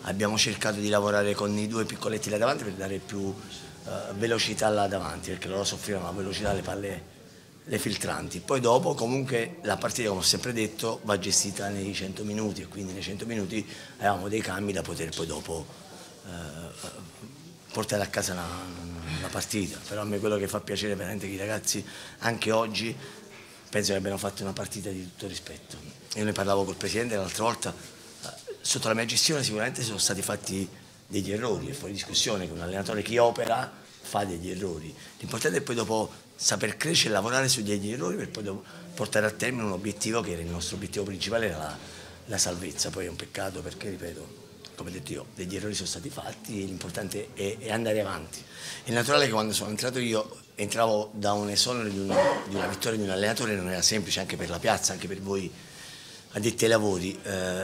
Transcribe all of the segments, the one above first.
abbiamo cercato di lavorare con i due piccoletti là davanti per dare più velocità là davanti, perché loro soffrivano la velocità, le palle, le filtranti. Poi dopo comunque la partita, come ho sempre detto, va gestita nei 100 minuti e quindi nei 100 minuti avevamo dei cambi da poter poi dopo portare a casa la partita. Però a me quello che fa piacere veramente che i ragazzi anche oggi penso che abbiano fatto una partita di tutto rispetto. Io ne parlavo col presidente l'altra volta, sotto la mia gestione sicuramente sono stati fatti degli errori, è fuori discussione che un allenatore che opera fa degli errori. L'importante è poi dopo saper crescere e lavorare su degli errori per poi dopo portare a termine un obiettivo che era il nostro obiettivo principale, era la salvezza. Poi è un peccato perché, ripeto, come ho detto io, degli errori sono stati fatti e l'importante è andare avanti. È naturale che quando sono entrato io entravo da un esonero di una vittoria di un allenatore, non era semplice anche per la piazza, anche per voi addetti ai lavori.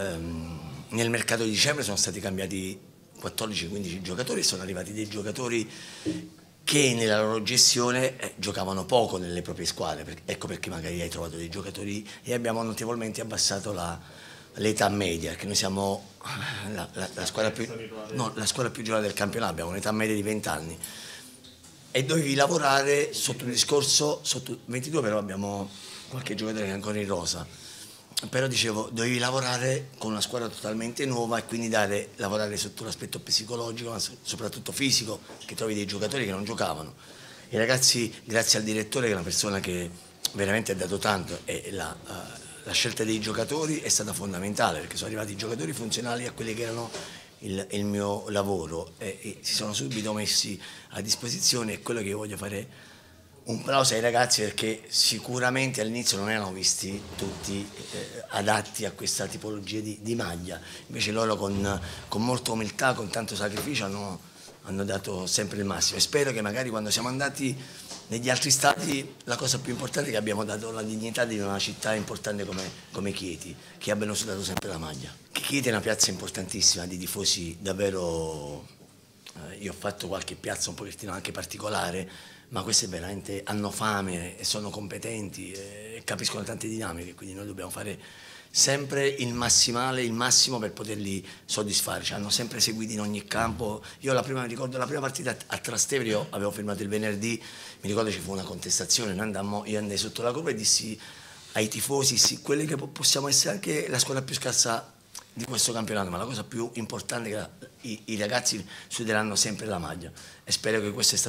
Nel mercato di dicembre sono stati cambiati 14-15 giocatori e sono arrivati dei giocatori che nella loro gestione giocavano poco nelle proprie squadre, ecco perché magari hai trovato dei giocatori e abbiamo notevolmente abbassato l'età media, perché noi siamo la squadra più giovane del campionato, abbiamo un'età media di 20 anni e dovevi lavorare sotto un discorso, sotto 22 però abbiamo qualche giocatore che è ancora in rosa, però dicevo dovevi lavorare con una squadra totalmente nuova e quindi lavorare sotto l'aspetto psicologico ma soprattutto fisico, che trovi dei giocatori che non giocavano. I ragazzi, grazie al direttore che è una persona che veramente ha dato tanto, e la scelta dei giocatori è stata fondamentale perché sono arrivati giocatori funzionali a quelli che erano il mio lavoro e si sono subito messi a disposizione. È quello che io voglio fare un plauso ai ragazzi, perché sicuramente all'inizio non erano visti tutti adatti a questa tipologia di maglia, invece loro con molta umiltà, con tanto sacrificio hanno dato sempre il massimo e spero che magari quando siamo andati negli altri stati la cosa più importante è che abbiamo dato la dignità di una città importante come Chieti, che abbiano sudato sempre la maglia. Chieti è una piazza importantissima, di tifosi davvero, io ho fatto qualche piazza un pochettino anche particolare, ma queste veramente hanno fame e sono competenti e capiscono tante dinamiche, quindi noi dobbiamo fare sempre il massimale, il massimo per poterli soddisfare. Ci hanno sempre seguiti in ogni campo. Io mi ricordo la prima partita a Trastevere, io avevo firmato il venerdì, mi ricordo ci fu una contestazione, io andai sotto la curva e dissi ai tifosi, sì, quelli che possiamo essere anche la squadra più scarsa di questo campionato, ma la cosa più importante è che i ragazzi suderanno sempre la maglia e spero che questo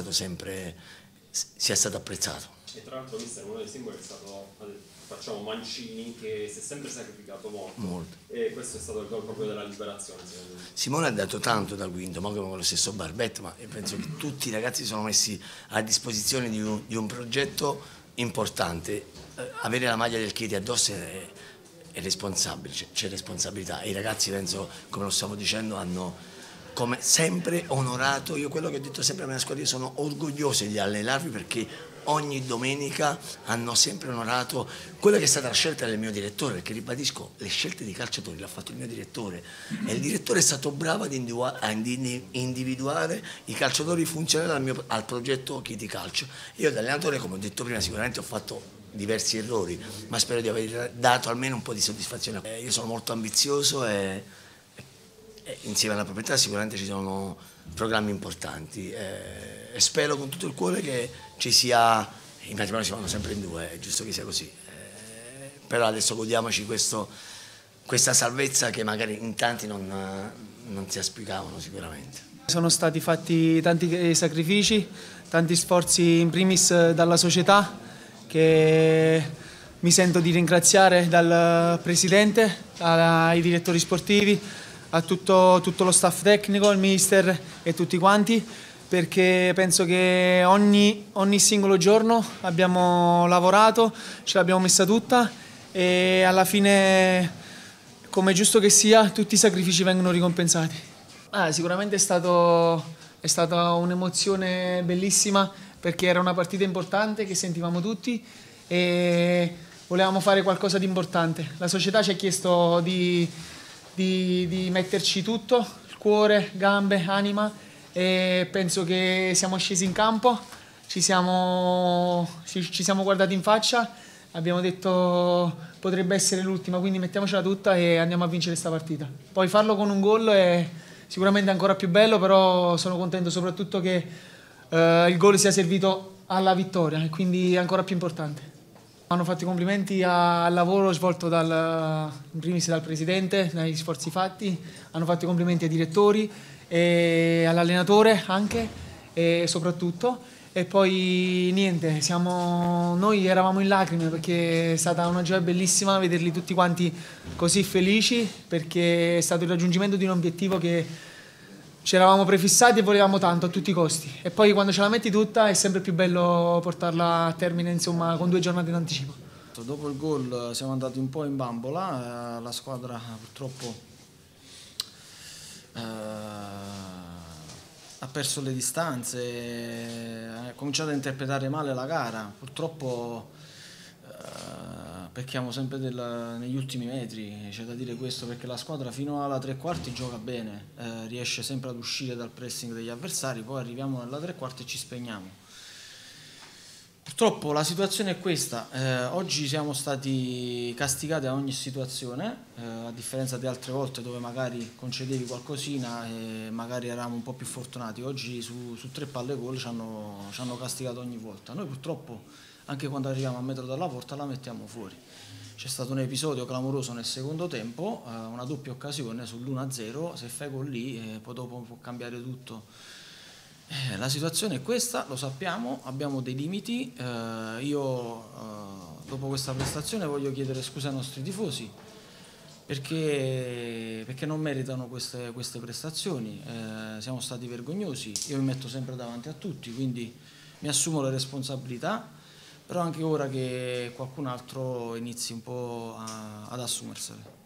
sia stato apprezzato. E tra l'altro mister, uno dei simboli è stato, facciamo, Mancini, che si è sempre sacrificato molto. E questo è stato il gol proprio della liberazione, secondo me. Simone ha dato tanto da quinto, ma come con lo stesso Barbetto, ma io penso che tutti i ragazzi sono messi a disposizione di un progetto importante. Avere la maglia del Chieti addosso è responsabile, c'è responsabilità e i ragazzi, penso, come lo stavo dicendo, hanno come sempre onorato. Io quello che ho detto sempre alla mia squadra, io sono orgoglioso di allenarvi perché ogni domenica hanno sempre onorato quella che è stata la scelta del mio direttore, perché ribadisco, le scelte di calciatori le ha fatto il mio direttore e il direttore è stato bravo ad individuare i calciatori funzionali al progetto Chieti Calcio. Io da allenatore, come ho detto prima, sicuramente ho fatto diversi errori, ma spero di aver dato almeno un po' di soddisfazione. Io sono molto ambizioso e insieme alla proprietà sicuramente ci sono programmi importanti e spero con tutto il cuore che ci sia, i matrimoni si fanno sempre in due, è giusto che sia così, però adesso godiamoci questa salvezza che magari in tanti non si auspicavano sicuramente. Sono stati fatti tanti sacrifici, tanti sforzi in primis dalla società, che mi sento di ringraziare, dal presidente ai direttori sportivi, a tutto lo staff tecnico, il mister e tutti quanti, perché penso che ogni singolo giorno abbiamo lavorato, ce l'abbiamo messa tutta e alla fine, come è giusto che sia, tutti i sacrifici vengono ricompensati. Sicuramente è stata un'emozione bellissima, perché era una partita importante che sentivamo tutti e volevamo fare qualcosa di importante. La società ci ha chiesto di metterci tutto, il cuore, gambe, anima, e penso che siamo scesi in campo, ci siamo guardati in faccia, abbiamo detto potrebbe essere l'ultima, quindi mettiamocela tutta e andiamo a vincere questa partita. Poi farlo con un gol è sicuramente ancora più bello, però sono contento soprattutto che il gol sia servito alla vittoria e quindi ancora più importante. Hanno fatto i complimenti al lavoro svolto in primis dal presidente, dagli sforzi fatti, hanno fatto i complimenti ai direttori e all'allenatore anche e soprattutto. E poi niente, noi eravamo in lacrime perché è stata una gioia bellissima vederli tutti quanti così felici, perché è stato il raggiungimento di un obiettivo che ci eravamo prefissati e volevamo tanto a tutti i costi. E poi quando ce la metti tutta è sempre più bello portarla a termine, insomma, con 2 giornate d'anticipo. Dopo il gol siamo andati un po' in bambola, la squadra purtroppo ha perso le distanze, ha cominciato a interpretare male la gara, purtroppo pecchiamo sempre negli ultimi metri, c'è da dire questo, perché la squadra fino alla 3/4 gioca bene, riesce sempre ad uscire dal pressing degli avversari, poi arriviamo nella 3/4 e ci spegniamo. Purtroppo la situazione è questa, oggi siamo stati castigati a ogni situazione, a differenza di altre volte dove magari concedevi qualcosina e magari eravamo un po' più fortunati. Oggi su 3 palle gol ci hanno castigato ogni volta. Noi purtroppo anche quando arriviamo a metro dalla porta la mettiamo fuori. C'è stato un episodio clamoroso nel secondo tempo, una doppia occasione sull'1-0, se fai gol lì poi dopo può cambiare tutto. La situazione è questa, lo sappiamo, abbiamo dei limiti. Io dopo questa prestazione voglio chiedere scusa ai nostri tifosi perché non meritano queste prestazioni, siamo stati vergognosi, io mi metto sempre davanti a tutti, quindi mi assumo le responsabilità, però anche ora che qualcun altro inizi un po' ad assumersele.